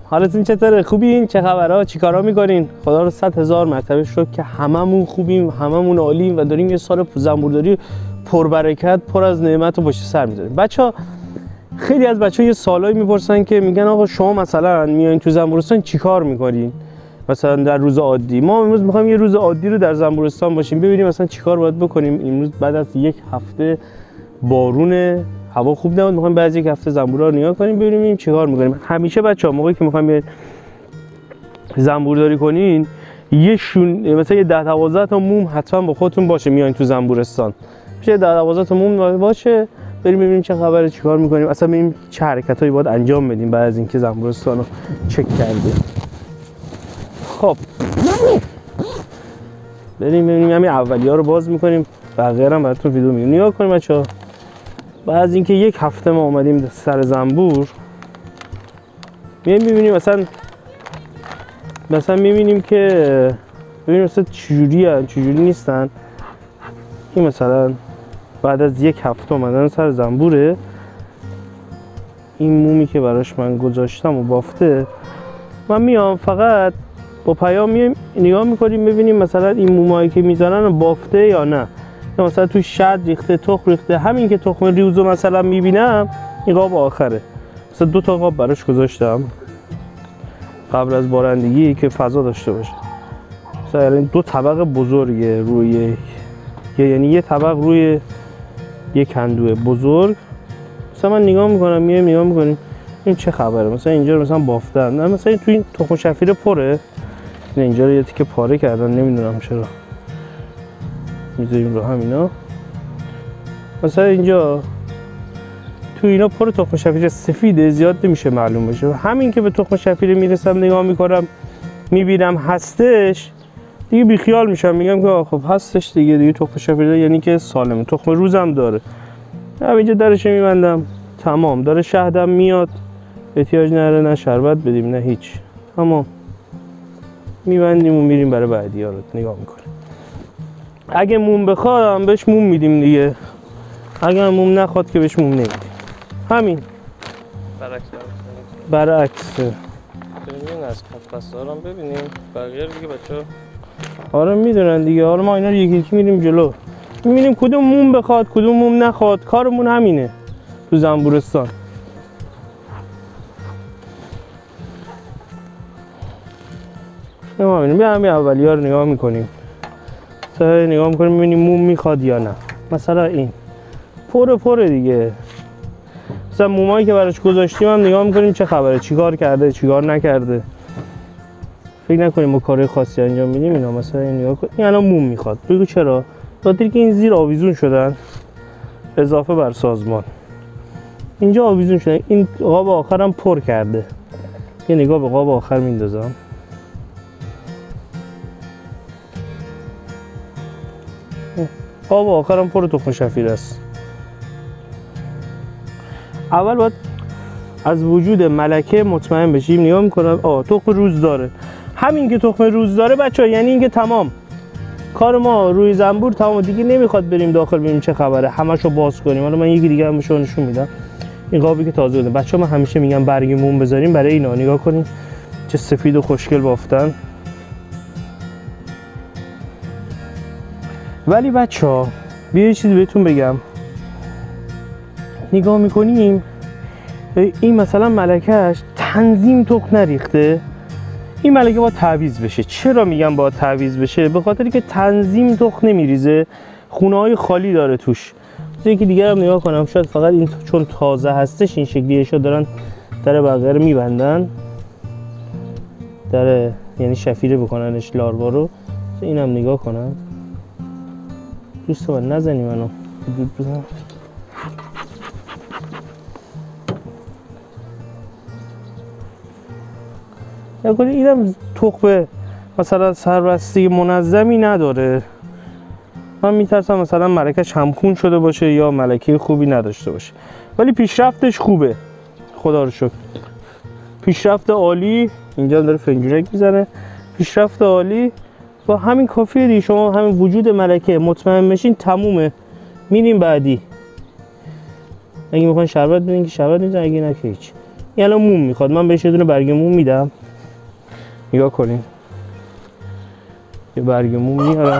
حالتون چطوره؟ خوبین؟ چه خبرها؟ چیکارا میکنین؟ خدا رو 100,000 مرتبه شکر که هممون خوبیم، هممون عالیم و داریم یه سال زنبورداری پربرکت، پر از نعمت و پشت سر میذاریم. بچه‌ها خیلی از بچه‌ها یه سوالایی میپرسن که میگن آقا شما مثلا میایین تو زنبورستان چیکار میکنین؟ مثلا در روز عادی. ما امروز میخوایم یه روز عادی رو در زنبورستان باشیم، ببینیم مثلا چیکار باید بکنیم. امروز بعد از یک هفته بارون، هوا خوب نبود، میخوایم بعد از یک هفته زنبورا رو نگاه کنیم ببینیم چیکار میکنیم. همیشه بچه‌ها موقعی که میخوایم زنبورداری کنین مثلا یه 10-12 تا موم حتما با خودتون باشه. میایین تو زنبورستان میشه 10-12 تا موم باشه، بریم ببینیم چه خبره، چیکار میکنیم، اصلا ببینیم چه حرکتایی باید انجام بدیم بعد از اینکه زنبورستان رو چک کردیم. خب بریم ببینیم. همین اولی‌ها رو باز میکنیم، بقیه هم براتون ویدیو میگم. نگاه کنیم بچه‌ها، بعد از اینکه یک هفته ما اومدیم سر زنبور، میبینیم مثلا میبینیم که ببینیم مثلا چجوری نیستن. این مثلا بعد از یک هفته اومدن سر زنبوره، این مومی که براش من گذاشتم و بافته، من میام فقط با پیام میام نگاه میکنیم ببینیم مثلا این مومایی که میزنن بافته یا نه، یا مثلا تو شد ریخته، تخم ریخته. همین که تخم ریوزو مثلا میبینم، این قاب آخره. مثلا 2 تا قاب براش گذاشتم قبل از بارندگی که فضا داشته باشه. مثلا این 2 طبق بزرگه روی یعنی یه طبق روی یک کندوه بزرگ. مثلا من نگاه میکنم، نگاه میکنیم این چه خبره. مثلا اینجا مثلا بافتن، نه مثلا تو این تخم شفیر پره، اینجا رو یه تیکه پاره کردن، نمیدونم چرا میذاریم رو همینا. مثلا اینجا تو اینا پر تخم شفیر سفیده، زیاد نمیشه معلوم بشه. همین که به تخم شفیر میرسم نگاه میکنم میبینم هستش، دیگه بیخیال میشم، میگم که خب هستش دیگه تخم شفیر یعنی که سالمه. تخم روزم داره، همینجا درش میبندم، تمام. داره شهدم میاد، احتیاج نره نه شربت بدیم نه هیچ، تمام. میبندیم و میریم برای بعدی ها رو نگاه میکنیم. اگه موم بخواد بهش موم میدیم دیگه، اگه موم نخواد که بهش موم نمیدیم. همین برعکس. ببینیم از قفس‌ها رو ببینیم، بقیه دیگه بچه‌ها آره میدونن دیگه. آره ما اینا رو یکی یکی میریم جلو، میبینیم کدوم موم بخواد کدوم موم نخواد. کارمون همینه تو زنبورستان. بیا همین اولی‌ها رو نگاه میکنیم، نگاه میکنیم میبینیم موم میخواد یا نه. مثلا این پره دیگه. مثلا مومایی که براش گذاشتیم هم نگاه میکنیم چه خبره، چیکار کرده چیکار نکرده. فکر نکنیم ما کار خاصی انجام میدیم. اینا مثلا این نگاه کن، این الان موم میخواد. بگو چرا؟ خاطر که این زیر آویزون شدن اضافه بر سازمان، اینجا آویزون شدن. این قاب آخرم پر کرده، یه نگاه به قاب آخر میندازم. قاب آخرم پر تخم شفیر است. اول باید از وجود ملکه مطمئن بشیم. نگاه میکنم تخم روز داره. همین که تخم روز داره بچه‌ها یعنی اینکه تمام کار ما روی زنبور تمام دیگه. نمیخواد بریم داخل ببینیم چه خبره، همشو باز کنیم. حالا من یکی دیگه هم بهشون نشون میدم. این قابی که تازه بوده بچه‌ها، من همیشه میگم برگ موم بذاریم برای اینا. نگاه کنین چه سفید و خوشگل بافتن. ولی بچه‌ها بیا یه چیزی بهتون بگم. نگاه میکنیم این مثلا ملکه‌اش تنظیم تخم نریخته، این ملکه باید تعویض بشه. چرا میگم باید تعویض بشه؟ به خاطری که تنظیم تخم نمیریزه، خونه‌های خالی داره توش. یکی دیگه هم نگاه کنم، شاید فقط این چون تازه هستش این شکلیشو دارن در بقیه رو میبندن، در یعنی شفیره بکننش لاروا رو. اینم نگاه کنم دوست من، نزنی منو حدود بزن. نکنه اینم تخم مثلا سربسته منظمی نداره. من میترسم مثلا ملکش همخون شده باشه یا ملکه خوبی نداشته باشه. ولی پیشرفتش خوبه، خدا رو شکر. پیشرفت عالی. اینجا داره فنجونک میزنه. پیشرفت عالی با همین کافیه دیگه. شما همین وجود ملکه مطمئن بشین تمومه. میریم بعدی. اگه میخواین شربت بدین که شربت میزنن، اگه نه که هیچ. این الان موم میخواد، من بهش یه دونه برگ موم میدم. نگاه کنین یه برگ موم میارم،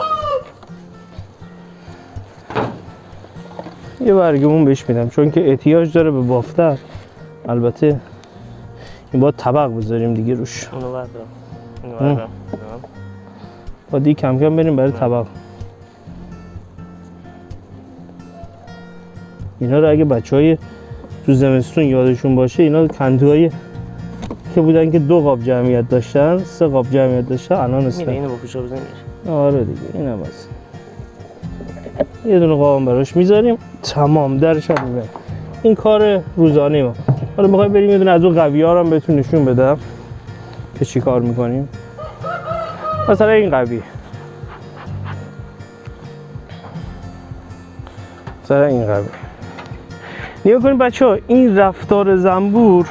یه برگ موم بهش میدم چون که احتیاج داره به بافتر. البته این باید طبق بذاریم دیگه روش، اونو بردارم اینو بردارم باید دیگه کم کم بریم برای طبق. اینا رو اگه بچهای تو زمستون یادشون باشه، اینا کندوهای که بودن که 2 قاب جمعیت داشتن، 3 قاب جمعیت داشتن، الان هستن. اینو با فشار بزنیم. آره دیگه اینم هست. یه دونه قابم براش میذاریم، تمام درش هم میبریم. این کار روزانه ما. حالا میخوایم بریم یه دونه از اون قوی ها رو هم بهتون نشون بدم که چی کار میکنیم. مثلا این قوی، مثلا این قوی. نگاه کنید بچه ها، این رفتار زنبور،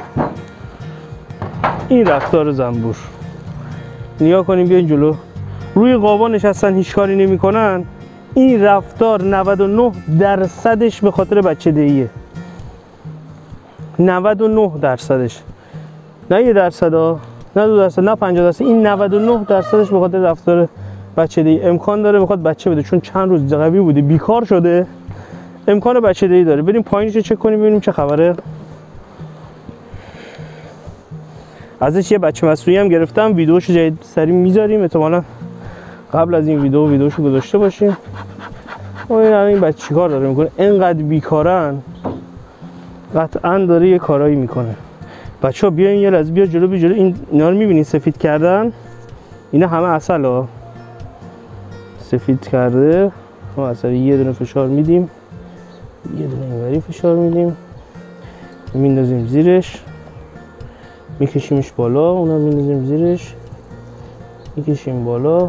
این رفتار زنبور، نگاه کنیم بیاین جلو، روی قابا نشستن هیچ کاری نمی کنن. این رفتار 99% به خاطر بچه دهیه. 99%، نه 1% ها، نه 2%، نه 50%، این 99%ش به خاطر رفتار بچه دهی. امکان داره بخواد بچه بده، چون چند روز قوی بوده بیکار شده، امکان بچه دهی داره. بریم پایینش چک کنیم ببینیم چه خبره. ازش یه بچه مصنوعی هم گرفتم، ویدیوشو جدید سری میذاریم، احتمالاً قبل از این ویدیوشو گذاشته باشیم. این بچه چیکار داره میکنه؟ اینقدر بیکارن، قطعاً داره یه کارایی میکنه. بچه‌ها بیاین یه لحظه بیا جلو، این اینا رو میبینید سفید کردن؟ اینا همه عسل ها، سفید کرده. ما عسل یه دونه فشار میدیم، یه دونه اینوری فشار میدیم، میندازیم زیرش، میکشیمش بالا، اونم میندازیم زیرش، میکشیم بالا،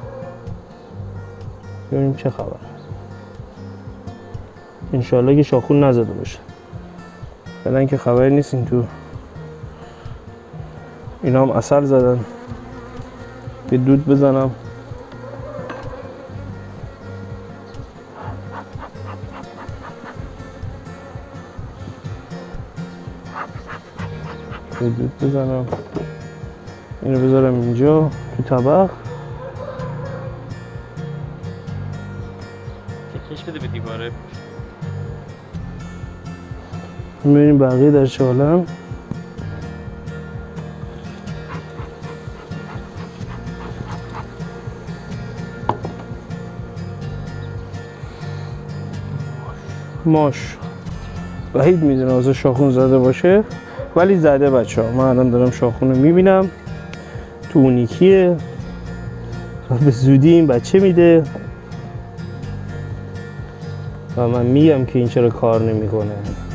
ببینیم چه خبر. انشالله که شاخون نزده باشه. فعلا که خبری نیست. این تو اینا هم عسل زدن، یه دود بزنم. یه دود بزنم، اینو بذارم اینجا تو طبق. تکیش بده به دیواره. میبینیم بقیه در چه حالن. ماش وحید میدونه واسه شاخون زده باشه، ولی زده بچه ها. من الان دارم شاخون رو میبینم تو اونیکیه و به زودی این بچه میده و من میگم که این چرا کار نمیکنه.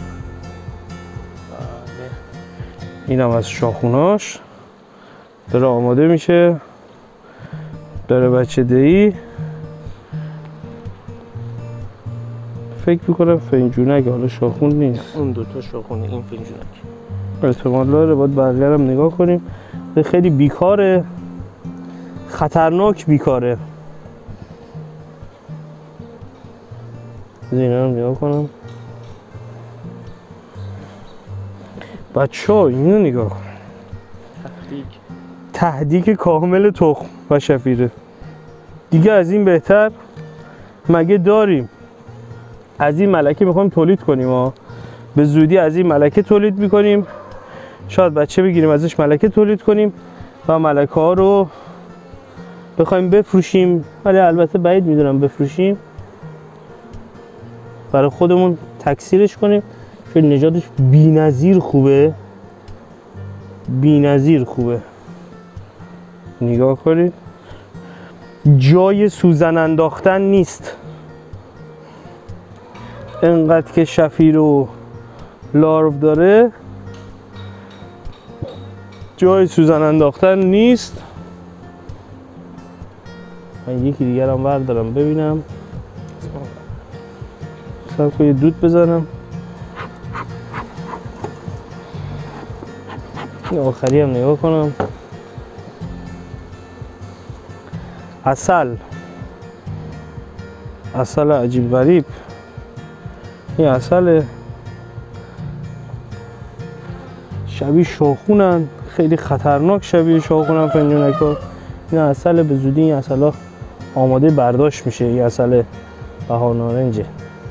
اینم از شاخوناش داره آماده میشه، داره بچه دهی. فکر میکنم فنجونک، حالا شاخون نیست. اون دوتا شاخونه، این فنجونک احتمال داره. باید بقیه هم نگاه کنیم. خیلی بیکاره، خطرناک بیکاره. اینا رو نگاه کنم بچه ها، اینو نگاه کن. تهدیک کامل تخم و شفیره. دیگه از این بهتر مگه داریم؟ از این ملکه میخوایم تولید کنیم ها. به زودی از این ملکه تولید میکنیم، شاید بچه بگیریم ازش ملکه تولید کنیم و ملکه ها رو بخوایم بفروشیم. ولی البته بعید میدونم بفروشیم، برای خودمون تکثیرش کنیم، چون نژادش بی‌نظیر خوبه، بی‌نظیر خوبه. نگاه کنید، جای سوزن انداختن نیست. انقدر که شفیر و لارو داره، جای سوزن انداختن نیست. من یکی دیگر هم بردارم ببینم، سب یه دود بزنم. این آخری هم نگاه کنم. عسل، عسل عجیب غریب. این عسله. شبیه شاخونن، خیلی خطرناک شبیه شاخونن فنجونک‌ها. این عسل به زودی این عسل‌ها آماده برداشت میشه. این عسل بهار نارنجه.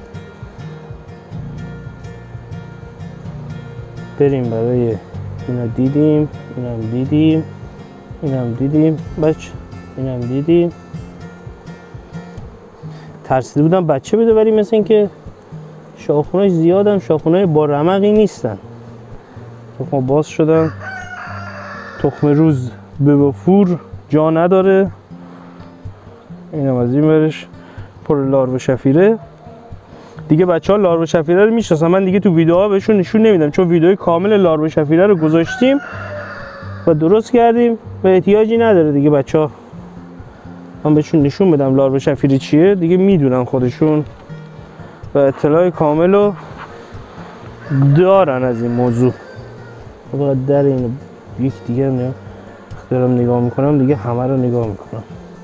بریم برای اینا دیدیم، اینم دیدیم، اینم دیدیم بچه، اینم دیدیم. ترسیده بودم بچه بده ولی مثل این که شاخوناش زیادن، شاخونای با رمقی نیستن. تخم باز شدن. تخم روز به وفور جا نداره. اینم از این برش پر لارو شفیره. دیگه بچه ها لارو شفیره رو میشناسن. من دیگه تو ویدیوها بهشون نشون نمیدم چون ویدیوی کامل لارو شفیره رو گذاشتیم و درست کردیم و احتیاجی نداره دیگه بچه ها من بهشون نشون بدم لارو شفیره چیه، دیگه میدونن خودشون و اطلاع کامل رو دارن از این موضوع. فقط در اینو یک دیگه نه دارم نگاه میکنم دیگه همه رو نگاه میکنم.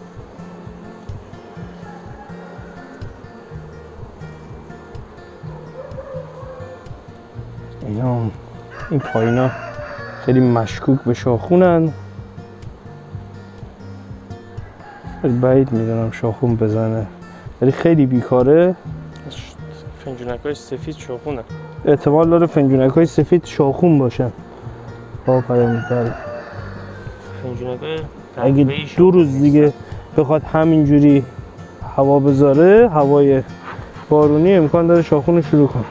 اینا این پایینا خیلی مشکوک به شاخونن. خیلی بعید میدونم شاخون بزنه ولی خیلی بیکاره. فنجونک‌های سفید شاخونه. احتمال داره فنجونک‌های سفید شاخون باشن. با پیام‌دار فنجونک‌های اگه 2 روز دیگه بخواد همینجوری هوا بذاره، هوای بارونی، امکان داره شاخون رو شروع کنه.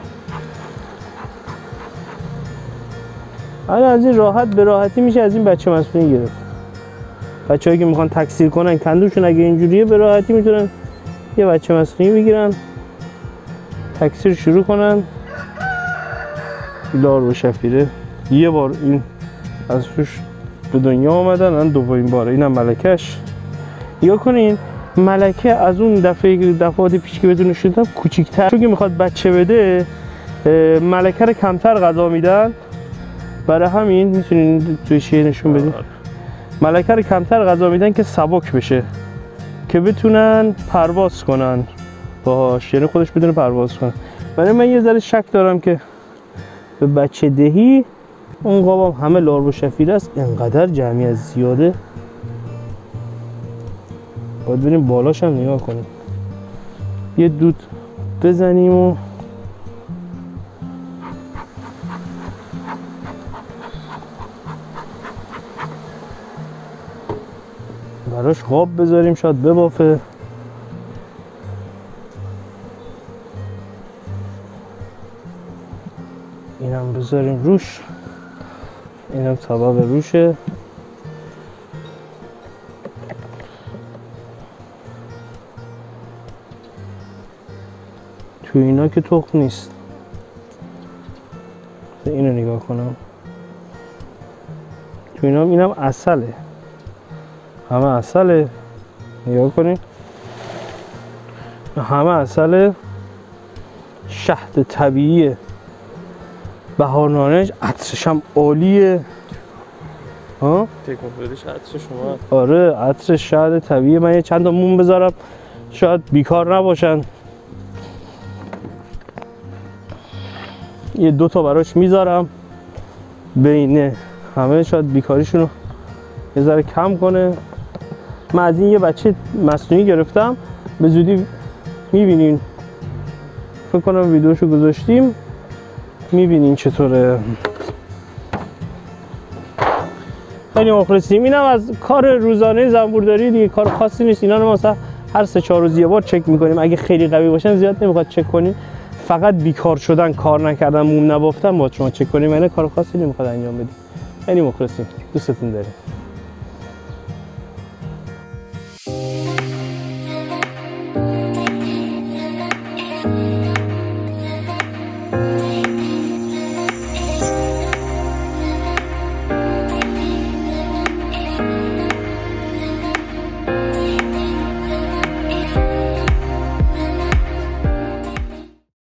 الان از این راحت به راحتی میشه از این بچه مصنوعی گرفت. بچه‌هایی که میخوان تکثیر کنن کندوشون اگه اینجوریه به راحتی میتونن یه بچه مصنوعی بگیرن تکثیر شروع کنن. لارو شفیره یه بار این از توش به دنیا آمدن، الان دومین باره. اینم ملکش. یا کنین ملکه از اون دفعات پیش که بهتون نشون دادم کوچیک‌تر، چون که میخواد بچه بده ملکه رو کمتر غذا میدن، برای همین میتونین توی شیء نشون بدین ملکه رو کمتر غذا میدن که سبک بشه که بتونن پرواز کنن باهاش، یعنی خودش بتونه پرواز کنه. برای من یه ذره شک دارم که به بچه دهی اون قابم همه لارو شفیره است، انقدر جمعیت زیاده. باید بریم بالاش هم نگاه کنیم، یه دود بزنیم و براش قاب بذاریم شاید ببافه. اینم بذاریم روش، اینم سبب روشه. تو اینا که تخم نیست. اینو نگاه کنم، تو اینا اینم عسله، همه عسله. نگاه کنین همه عسله. شهد طبیعیه، بهار نارنج، عطرش هم عالیه. ها؟ فکر می‌کنیش عطر شما؟ آره عطر شهد طبیعیه. من یه چند تا موم بذارم شاید بیکار نباشن. یه 2 تا براش میذارم بین همه، شاید بیکاریشونو یه ذره کم کنه. من از این یه بچه مصنوعی گرفتم، به زودی میبینین، فکر کنم ویدیوشو گذاشتیم، میبینین چطوره. خیلی مخلصیم. اینم از کار روزانه زنبورداری دیگه، کار خاصی نیست. اینا رو مثلا هر 3-4 روز یه بار چک میکنیم. اگه خیلی قوی باشن زیاد نمیخواد چک کنیم، فقط بیکار شدن، کار نکردن، موم نبافتن با شما چک کنیم. یعنی کار خاصی نمیخواد انجام بدیم. خیلی مخلصیم، دوستتون داریم.